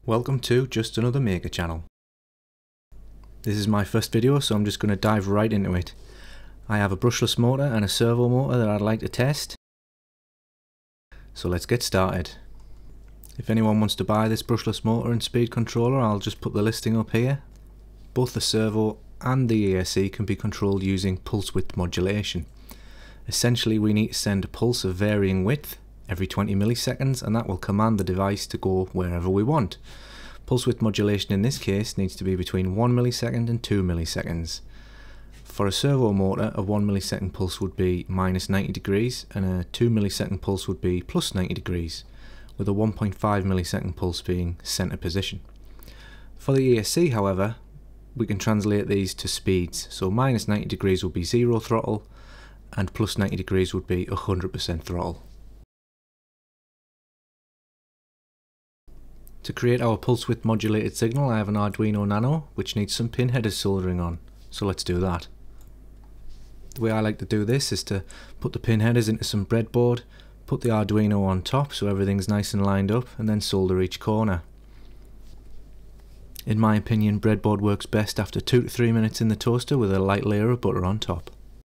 Welcome to Just Another Maker channel. This is my first video, so I'm just going to dive right into it. I have a brushless motor and a servo motor that I'd like to test. So let's get started. If anyone wants to buy this brushless motor and speed controller, I'll just put the listing up here. Both the servo and the ESC can be controlled using pulse width modulation. Essentially, we need to send a pulse of varying width every 20 milliseconds, and that will command the device to go wherever we want. Pulse width modulation in this case needs to be between 1 millisecond and 2 milliseconds. For a servo motor, a 1 millisecond pulse would be minus 90 degrees and a 2 millisecond pulse would be plus 90 degrees, with a 1.5 millisecond pulse being center position. For the ESC, however, we can translate these to speeds, so minus 90 degrees would be 0 throttle and plus 90 degrees would be 100% throttle. To create our pulse width modulated signal, I have an Arduino Nano which needs some pin headers soldering on, so let's do that. The way I like to do this is to put the pin headers into some breadboard, put the Arduino on top so everything's nice and lined up, and then solder each corner. In my opinion, breadboard works best after 2 to 3 minutes in the toaster with a light layer of butter on top.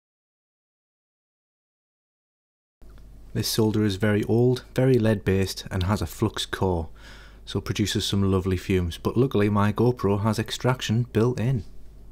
This solder is very old, very lead based, and has a flux core, so produces some lovely fumes, but luckily my GoPro has extraction built in.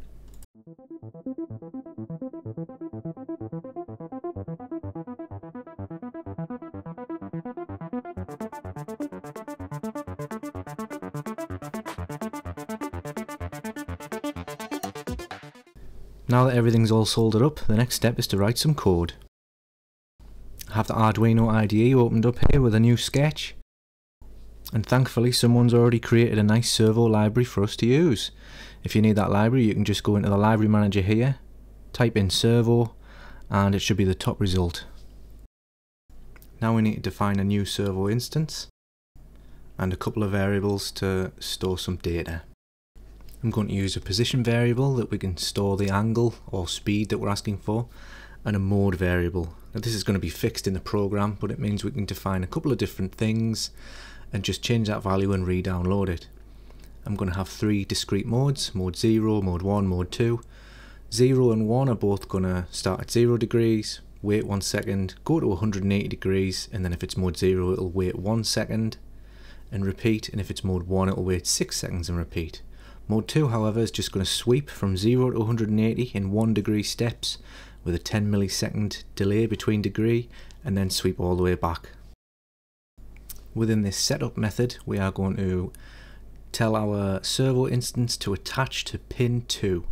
Now that everything's all soldered up, the next step is to write some code. I have the Arduino IDE opened up here with a new sketch. And thankfully someone's already created a nice servo library for us to use. If you need that library, you can just go into the library manager here, type in servo, and it should be the top result. Now we need to define a new servo instance and a couple of variables to store some data. I'm going to use a position variable that we can store the angle or speed that we're asking for, and a mode variable. Now this is going to be fixed in the program, but it means we can define a couple of different things and just change that value and re-download it. I'm going to have 3 discrete modes, mode 0, mode 1, mode 2. 0 and 1 are both going to start at 0 degrees, wait 1 second, go to 180 degrees, and then if it's mode 0 it'll wait 1 second and repeat, and if it's mode 1 it'll wait 6 seconds and repeat. Mode 2, however, is just going to sweep from 0 to 180 in 1 degree steps with a 10 millisecond delay between degree, and then sweep all the way back. Within this setup method, we are going to tell our servo instance to attach to pin 2.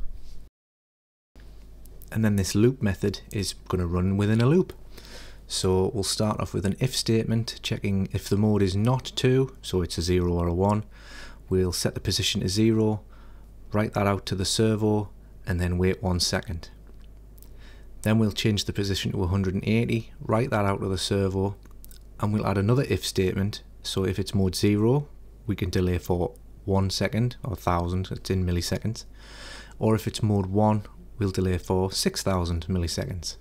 And then this loop method is going to run within a loop. So we'll start off with an if statement, checking if the mode is not 2, so it's a 0 or a 1. We'll set the position to 0, write that out to the servo, and then wait 1 second. Then we'll change the position to 180, write that out to the servo, and we'll add another if statement, so if it's mode 0 we can delay for 1 second, or 1000, it's in milliseconds, or if it's mode 1 we'll delay for 6000 milliseconds.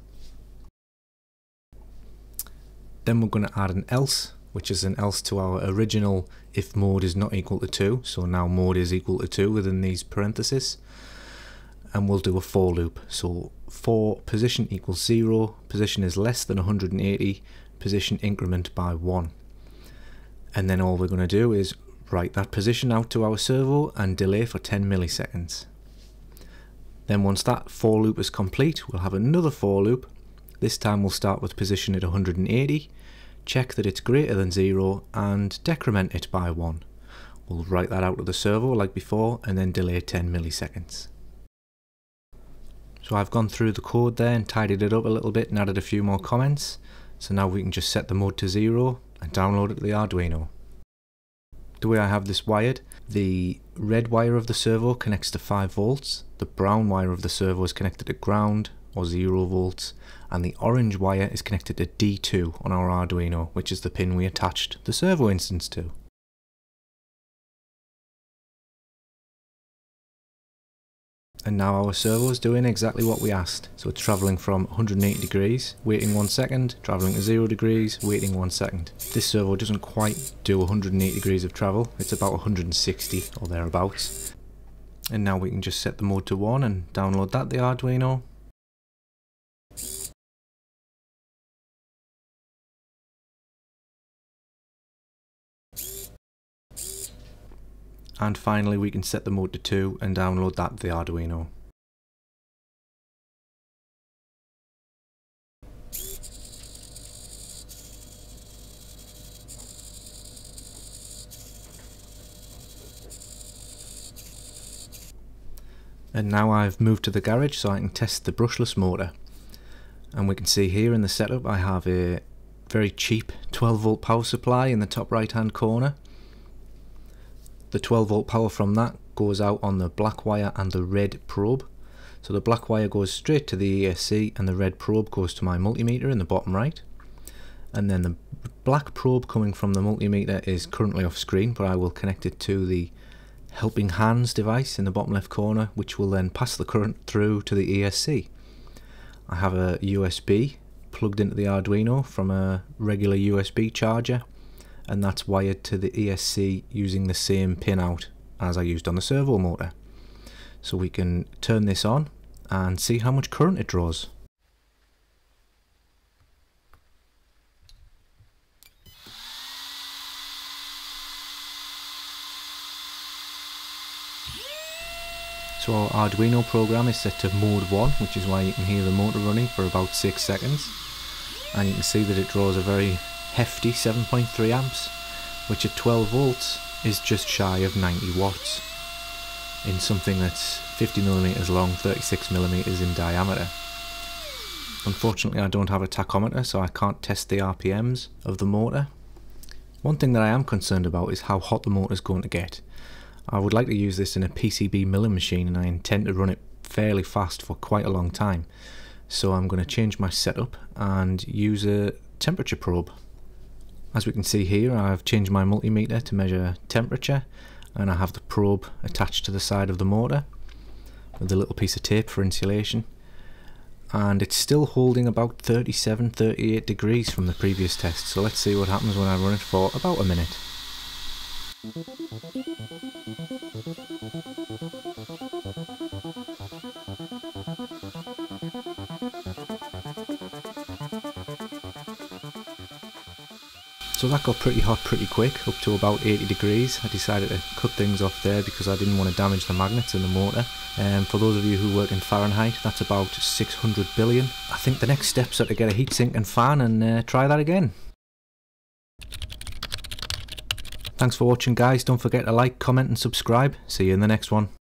Then we're going to add an else, which is an else to our original if mode is not equal to 2, so now mode is equal to 2 within these parentheses, and we'll do a for loop. So for position equals 0, position is less than 180, position increment by 1. And then all we're going to do is write that position out to our servo and delay for 10 milliseconds. Then once that for loop is complete, we'll have another for loop. This time we'll start with position at 180, check that it's greater than 0 and decrement it by 1. We'll write that out to the servo like before and then delay 10 milliseconds. So I've gone through the code there and tidied it up a little bit and added a few more comments. So now we can just set the mode to 0 and download it to the Arduino. The way I have this wired, the red wire of the servo connects to 5 volts, the brown wire of the servo is connected to ground or 0 volts, and the orange wire is connected to D2 on our Arduino, which is the pin we attached the servo instance to. And now our servo is doing exactly what we asked. So it's travelling from 180 degrees, waiting 1 second, travelling to 0 degrees, waiting 1 second. This servo doesn't quite do 180 degrees of travel, it's about 160 or thereabouts. And now we can just set the mode to 1 and download that, the Arduino. And finally we can set the mode to 2 and download that, the Arduino. And now I've moved to the garage so I can test the brushless motor. And we can see here in the setup I have a very cheap 12 volt power supply in the top right hand corner. The 12 volt power from that goes out on the black wire and the red probe. So the black wire goes straight to the ESC and the red probe goes to my multimeter in the bottom right. And then the black probe coming from the multimeter is currently off screen, but I will connect it to the helping hands device in the bottom left corner, which will then pass the current through to the ESC. I have a USB plugged into the Arduino from a regular USB charger, and that's wired to the ESC using the same pin out as I used on the servo motor. So we can turn this on and see how much current it draws. So our Arduino program is set to mode 1, which is why you can hear the motor running for about 6 seconds. And you can see that it draws a very hefty 7.3 amps, which at 12 volts is just shy of 90 watts in something that's 50 millimeters long, 36 millimeters in diameter. Unfortunately I don't have a tachometer, so I can't test the RPMs of the motor. One thing that I am concerned about is how hot the motor is going to get. I would like to use this in a PCB milling machine and I intend to run it fairly fast for quite a long time. So I'm going to change my setup and use a temperature probe. As we can see here, I've changed my multimeter to measure temperature, and I have the probe attached to the side of the motor with a little piece of tape for insulation. And it's still holding about 37-38 degrees from the previous test, so let's see what happens when I run it for about a minute. So that got pretty hot pretty quick, up to about 80 degrees. I decided to cut things off there because I didn't want to damage the magnets in the motor. For those of you who work in Fahrenheit, that's about 600 billion. I think the next steps are to get a heatsink and fan and try that again. Thanks for watching guys, don't forget to like, comment and subscribe. See you in the next one.